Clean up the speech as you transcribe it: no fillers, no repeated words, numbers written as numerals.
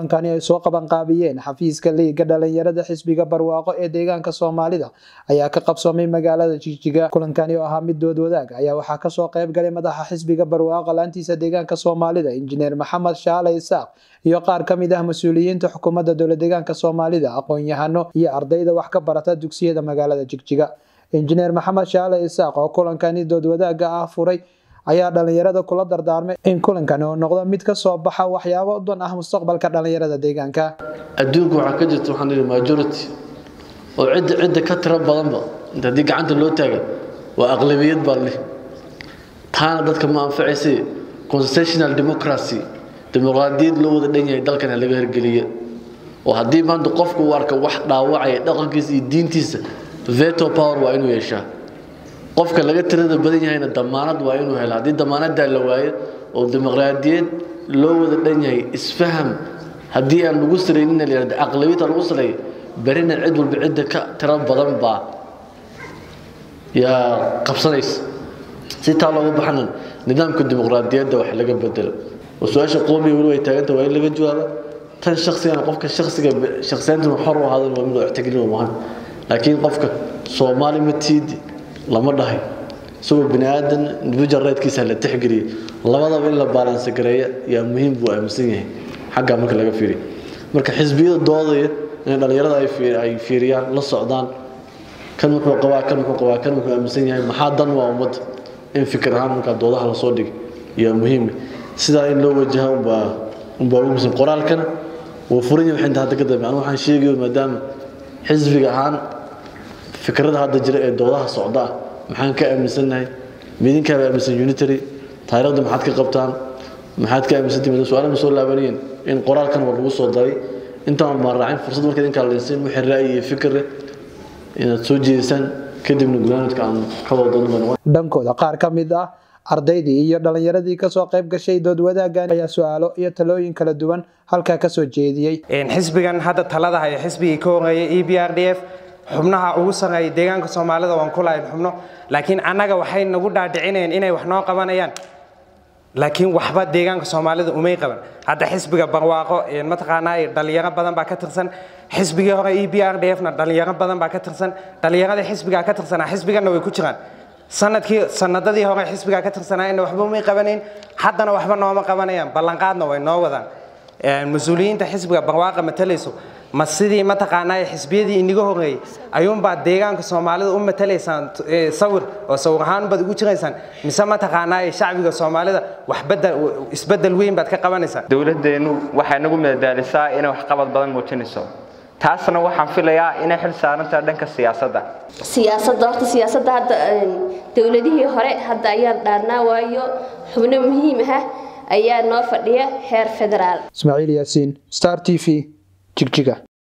kulankani ay soo qaban qaabiyeen xafiiska liiga dhalinyarada xisbiga barwaaqo ee deegaanka Soomaalida ayaa ka qabsoomay magaalada Jigjiga. Kulankani oo ahaa mid dood wadaag ayaa waxaa ka soo qayb galay madaxa xisbiga barwaaqo laantiisa deegaanka Soomaalida Injineer Maxamed Shaale Isaaq iyo qaar ka mid ah mas'uuliyiinta xukuumadda dowladda deegaanka Soomaalida, aqoon-yahano iyo ardayda wax ka barata dugsiyada magaalada Jigjiga. Injineer Maxamed Shaale Isaaq oo kulankani dood wadaaga ah furay ayaa dhalinyarada kula dardaarmay in kulankani uu noqdo mid ka soo baxa waxyaabo dan ah mustaqbalka dhalinyarada deegaanka. Adduunku waxa ka jirta waxaan leeyahay majority oo cid ka tiro badanba inta dii gacanta loo taagay waa aqlabiyad baa leh. Taana dadka ma anfacaysay constitutional democracy dimuqraadiyad loo wada dhan yahay dalkan laga hirgeliyo. oo haddii maanta qofku uu arko wax dhaawacaya dhaqankiisa iyo diintiisa veto power waa inuu yeeshaa. qofka laga tirada badan yahayna damaanad waa inuu helo. haddii damaanada la waayo oo dimuqraadiyad loo wada dhan yahay isfaham haddii aan lagu sareynin la yiraahdo aqlabiyada lagu sareey barina cid walba cid ka tiro badan baa yaa qabsanaysa. si taa looga baxan nidaamka dimuqraadiyadda wax laga bedelo oo su'aasha qowmiga wali way taaganta waa in laga jawaabo tan shakhsiyan qofka shakhsiyan xor u ahaado waa mid loo ixtiraamo maahan. laakiin qofka Soomaali matiidi lama dhahay soo bini'aadan individual right-kiisa la tixgeliyo labadaba in la balance gareeyo yaa muhiim buu aaminsan yahay xagga marka laga fiiriyo. marka xisbiyada doodaya in dhalinyarada ay fiiriyaan la socdaan kan wuxuu aaminsan yahay maxaa dan waa ummad in fikir ahaan marka doodaha la soo dhig yaa muhiim sida in loo wajaho muhiim qoraalkana oo furin yahay inta hadda ka dambeeyay waxaan sheegayo maadaama xisbiga ahaan fikrada hadda jira ee doodaha socda maxaan ka aaminsanahay midinka aaminsan unitary taariikhda maxaad ka qabtaan maxaad ka aaminsantahay su'aalaha soo laabanayeen in qoraalkan waa lagu soo daray inta ma raacin fursad markii inka la siin wixii ra'yi iyo fikir inaad soo jeedisaan kadibna gulaanadka aan ka wada doonno. dhankooda qaar ka mid ah ardaydii iyo dhalinyaradii ka soo qayb gashay dood wadaagan ayaa su'aalo iyo talooyin kala duwan halka ka soo jeediyay. xisbigan hadda talada haya xisbigii ka horeeyay EPRDF xubnaha ugu sareeyay deegaanka Soomaalida waan kulayn xubno laakiin anaga waxay nagu dhaadhicinayeen inay wax noo qabanayaan laakiin waxba deegaanka Soomaalida umay qaban. hadda xisbiga barwaaqo ma taqaanay dhalinyaro badan baa ka tirsan xisbigii hore EPRDF na dhalinyaro badan baa ka tirsan dhalinyarada xisbiga ka tirsanaa xisbigana way ku jiraan sanadadii hore xisbiga ka tirsanayna waxba umay qabaneen haddana waxba nooma qabanayaan ballanqaadna way noo wadaan. mas'uuliyiinta xisbiga barwaaqo matalayso ma sidii ma taqaanay xisbiyadii iniga horeeyay ayuun baa deegaanka Soomaalida u matalaysaan sawir oo sawir ahaan bad ugu jiraysaan mise ma taqaanay shacbiga Soomaalida wax isbedel weyn baad ka qabanaysaa. dawladeenu waxay nagu madadaalisaa inay wax qabad badan muujinayso taasna waxaan filayaa inay xil saarantaa dhanka siyaasadda hadda dawladihii hore hadda ayaan dhaarnaa waayo xubno muhiim ah ayaa noo fadhiya heer federaal. Ismaaciil Yaasiin, Star TV, Jigjiga.